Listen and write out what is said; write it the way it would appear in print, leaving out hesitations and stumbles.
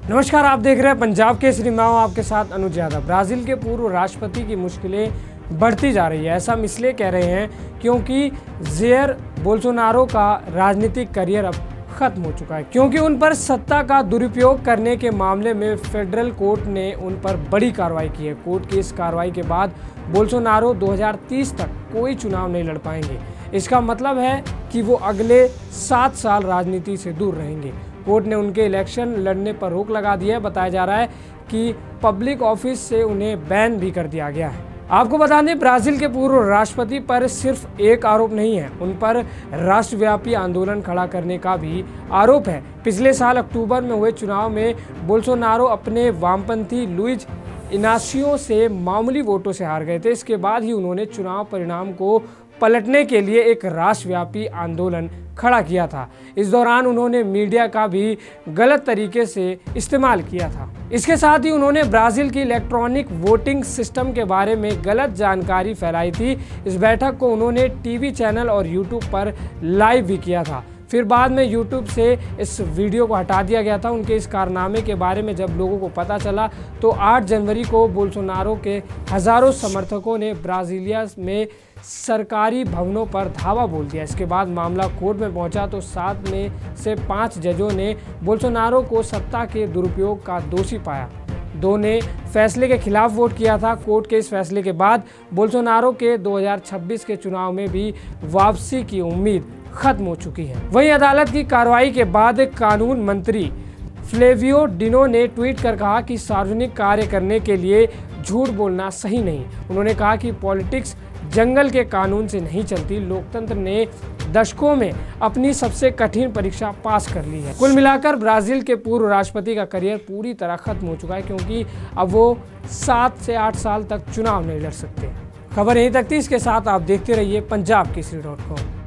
नमस्कार, आप देख रहे हैं पंजाब केसरी। मैं हूं आपके साथ अनुज यादव। ब्राजील के पूर्व राष्ट्रपति की मुश्किलें बढ़ती जा रही है। ऐसा हम इसलिए कह रहे हैं क्योंकि जेयर बोल्सोनारो का राजनीतिक करियर अब खत्म हो चुका है, क्योंकि उन पर सत्ता का दुरुपयोग करने के मामले में फेडरल कोर्ट ने उन पर बड़ी कार्रवाई की है। कोर्ट की इस कार्रवाई के बाद बोल्सोनारो 2030 तक कोई चुनाव नहीं लड़ पाएंगे। इसका मतलब है कि वो अगले 7 साल राजनीति से दूर रहेंगे। कोर्ट ने उनके इलेक्शन लड़ने पर रोक लगा दी है। बताया जा रहा है कि पब्लिक ऑफिस से उन्हें बैन भी कर दिया गया है। आपको बता दें, ब्राजील के पूर्व राष्ट्रपति पर सिर्फ एक आरोप नहीं है, उन पर राष्ट्रव्यापी आंदोलन खड़ा करने का भी आरोप है। पिछले साल अक्टूबर में हुए चुनाव में बोल्सोनारो अपने वामपंथी लुइज इनासियो से मामूली वोटों से हार गए थे। इसके बाद ही उन्होंने चुनाव परिणाम को पलटने के लिए एक राष्ट्रव्यापी आंदोलन खड़ा किया था। इस दौरान उन्होंने मीडिया का भी गलत तरीके से इस्तेमाल किया था। इसके साथ ही उन्होंने ब्राजील की इलेक्ट्रॉनिक वोटिंग सिस्टम के बारे में गलत जानकारी फैलाई थी। इस बैठक को उन्होंने टीवी चैनल और यूट्यूब पर लाइव भी किया था। फिर बाद में यूट्यूब से इस वीडियो को हटा दिया गया था। उनके इस कारनामे के बारे में जब लोगों को पता चला तो 8 जनवरी को बोल्सोनारो के हजारों समर्थकों ने ब्राजीलिया में सरकारी भवनों पर धावा बोल दिया। इसके बाद मामला कोर्ट में पहुंचा तो 7 में से 5 जजों ने बोल्सोनारो को सत्ता के दुरुपयोग का दोषी पाया। 2 ने फैसले के खिलाफ वोट किया था। कोर्ट के इस फैसले के बाद बोल्सोनारो के 2026 के चुनाव में भी वापसी की उम्मीद खत्म हो चुकी है। वहीं अदालत की कार्रवाई के बाद कानून मंत्री फ्लेवियो डिनो ने ट्वीट कर कहा कि सार्वजनिक कार्य करने के लिए झूठ बोलना सही नहीं। उन्होंने कहा कि पॉलिटिक्स जंगल के कानून से नहीं चलती। लोकतंत्र ने दशकों में अपनी सबसे कठिन परीक्षा पास कर ली है। कुल मिलाकर ब्राजील के पूर्व राष्ट्रपति का करियर पूरी तरह खत्म हो चुका है, क्योंकि अब वो 7 से 8 साल तक चुनाव नहीं लड़ सकते। खबर यहीं तक थी। इसके साथ आप देखते रहिए पंजाब केसरी.com।